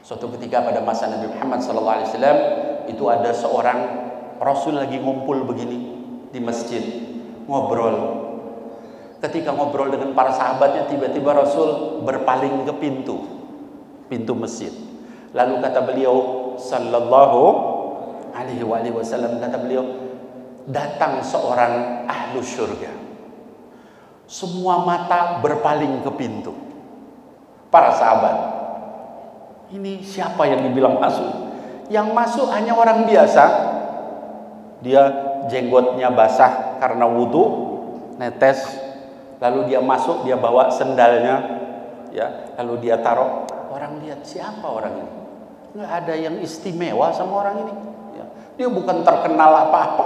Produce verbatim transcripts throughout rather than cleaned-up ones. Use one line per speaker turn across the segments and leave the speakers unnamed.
Suatu ketika pada masa Nabi Muhammad sallallahu alaihi wasallam itu ada seorang Rasul lagi ngumpul begini di masjid, ngobrol. Ketika ngobrol dengan para sahabatnya, tiba-tiba Rasul berpaling ke pintu, pintu masjid. Lalu kata beliau sallallahu alaihi wasallam, kata beliau, datang seorang ahlu syurga. Semua mata berpaling ke pintu. Para sahabat, ini siapa yang dibilang masuk? Yang masuk hanya orang biasa. Dia jenggotnya basah karena wudhu, netes. Lalu dia masuk, dia bawa sendalnya, ya. Lalu dia taruh. Orang lihat, siapa orang ini? Nggak ada yang istimewa sama orang ini. Ya. Dia bukan terkenal apa-apa.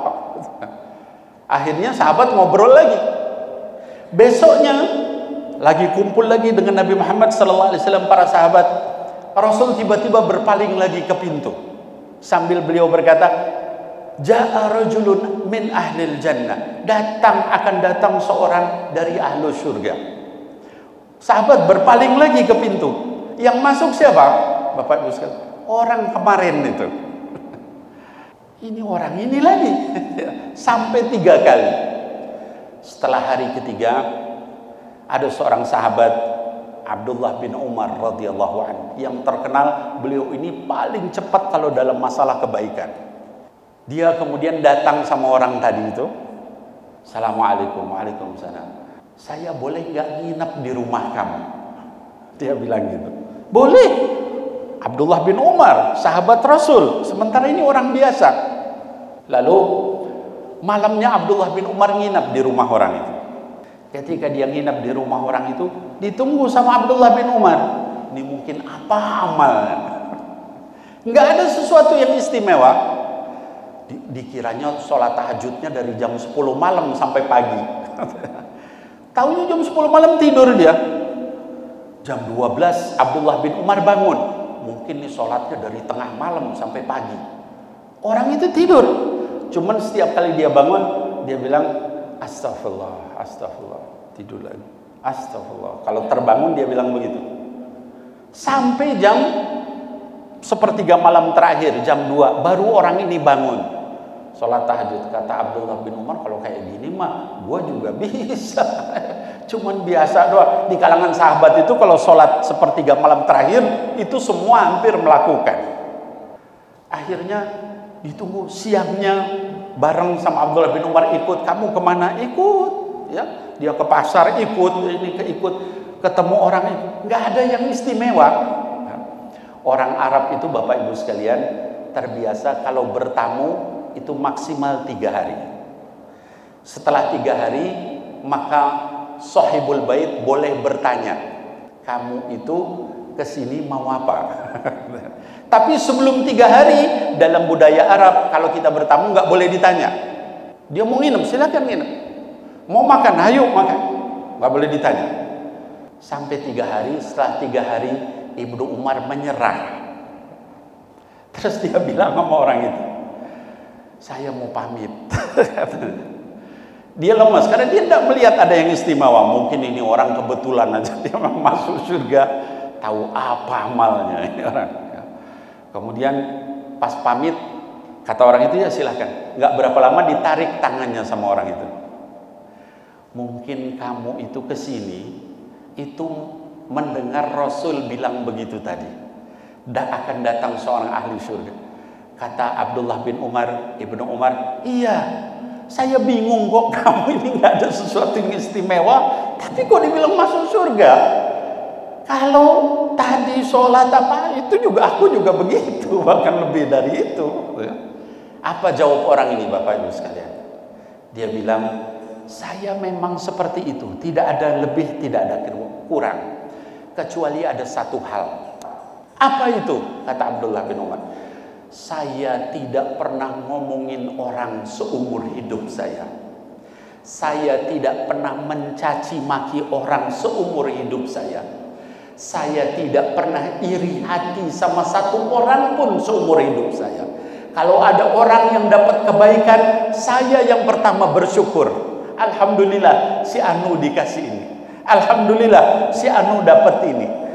Akhirnya sahabat ngobrol lagi. Besoknya lagi kumpul lagi dengan Nabi Muhammad sallallahu alaihi wasallam para sahabat. Rasul tiba-tiba berpaling lagi ke pintu sambil beliau berkata, "Ja'a rajulun min ahlil jannah." Datang akan datang seorang dari ahlu surga. Sahabat berpaling lagi ke pintu. Yang masuk siapa? Bapak Ibu sekalian, orang kemarin itu. Ini orang ini lagi. Sampai tiga kali. Setelah hari ketiga, ada seorang sahabat Abdullah bin Umar radhiyallahu anhu yang terkenal, beliau ini paling cepat kalau dalam masalah kebaikan. Dia kemudian datang sama orang tadi itu. Assalamualaikum. Waalaikumsalam. Saya boleh nggak nginep di rumah kamu? Dia bilang gitu. Boleh. Abdullah bin Umar, sahabat Rasul, sementara ini orang biasa. Lalu malamnya Abdullah bin Umar nginap di rumah orang itu. Ketika dia nginap di rumah orang itu, ditunggu sama Abdullah bin Umar. Ini mungkin apa amalnya? Nggak ada sesuatu yang istimewa. Di, dikiranya sholat tahajudnya dari jam sepuluh malam sampai pagi. Taunya jam sepuluh malam tidur dia. Jam dua belas Abdullah bin Umar bangun. Mungkin nih sholatnya dari tengah malam sampai pagi. Orang itu tidur. Cuman setiap kali dia bangun, dia bilang, astagfirullah, astagfirullah. Tidur lagi. Astagfirullah. Kalau terbangun dia bilang begitu. Sampai jam sepertiga malam terakhir, jam dua, baru orang ini bangun. Sholat tahajud. Kata Abdullah bin Umar, kalau kayak gini mah, gua juga bisa. Cuman biasa doang. Di kalangan sahabat itu kalau sholat sepertiga malam terakhir, itu semua hampir melakukan. Akhirnya ditunggu siangnya, bareng sama Abdullah bin Umar ikut. Kamu kemana? Ikut. Ya, dia ke pasar ikut, ini ke ikut, ketemu orang itu. Nggak ada yang istimewa. Orang Arab itu Bapak Ibu sekalian terbiasa kalau bertamu itu maksimal tiga hari. Setelah tiga hari maka sahibul bait boleh bertanya, kamu itu kesini mau apa? Tapi sebelum tiga hari dalam budaya Arab kalau kita bertamu nggak boleh ditanya. Dia mau nginep silakan nginep. Mau makan ayo makan. Nggak boleh ditanya. Sampai tiga hari. Setelah tiga hari Ibnu Umar menyerah. Terus dia bilang sama orang itu, saya mau pamit. Dia lemas karena dia tidak melihat ada yang istimewa. Mungkin ini orang kebetulan aja dia masuk surga, tahu apa amalnya ini orang. Kemudian pas pamit kata orang itu, ya silahkan. Nggak berapa lama ditarik tangannya sama orang itu. Mungkin kamu itu kesini itu mendengar Rasul bilang begitu tadi. Dan akan datang seorang ahli surga. Kata Abdullah bin Umar, Ibnu Umar, iya. Saya bingung kok kamu ini nggak ada sesuatu yang istimewa, tapi kok dibilang masuk surga? Kalau tadi sholat apa itu juga aku juga begitu, bahkan lebih dari itu. Apa jawab orang ini Bapak Ibu sekalian? Dia bilang, saya memang seperti itu, tidak ada lebih, tidak ada kurang, kecuali ada satu hal. Apa itu? Kata Abdullah bin Umar. Saya tidak pernah ngomongin orang seumur hidup saya. Saya tidak pernah mencaci maki orang seumur hidup saya. Saya tidak pernah iri hati sama satu orang pun seumur hidup saya. Kalau ada orang yang dapat kebaikan, saya yang pertama bersyukur. Alhamdulillah si Anu dikasih ini. Alhamdulillah si Anu dapat ini.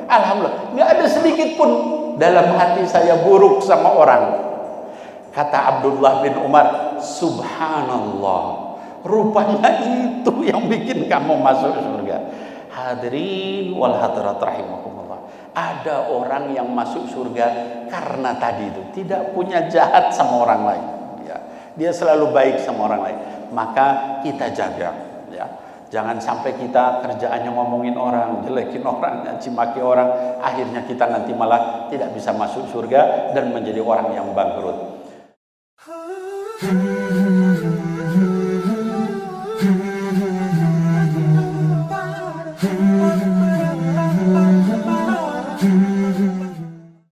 Alhamdulillah, nggak ada sedikit pun dalam hati saya buruk sama orang. Kata Abdullah bin Umar, subhanallah, rupanya itu yang bikin kamu masuk surga. Hadirin wal hadirat rahimakumullah. Ada orang yang masuk surga karena tadi itu tidak punya jahat sama orang lain. Ya, dia selalu baik sama orang lain. Maka kita jaga. Ya, jangan sampai kita kerjaannya ngomongin orang, jelekin orang, caci maki orang. Akhirnya kita nanti malah tidak bisa masuk surga dan menjadi orang yang bangkrut. Hmm.